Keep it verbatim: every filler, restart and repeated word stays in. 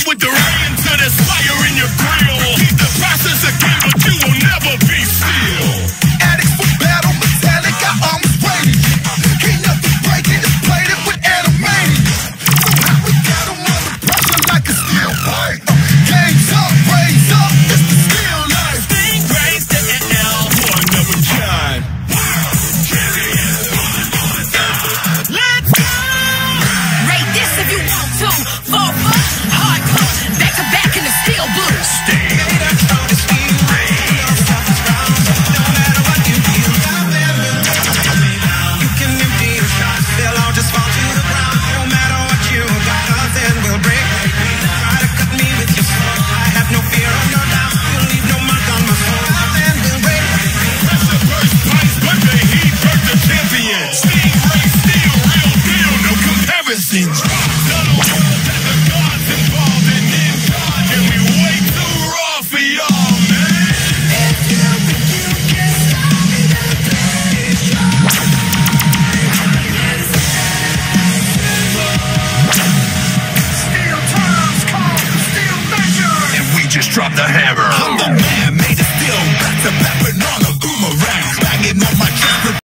fight with the rain till there's fire in your grill. Keep the process a game, but you will never be still. Addicts for battle, metallic, got arms ready. Ain't nothing breaking, just played it with animated. Somehow we got 'em under pressure like a steel pipe. Game's up, raise up, it's the still life. Stingray still for another time. Let's go! Rate this if you want to. Four foot, hardcore, back to back in the steel blue. Just drop the hammer. I'm the man, made it still back to back, but on a boomerang, banging on my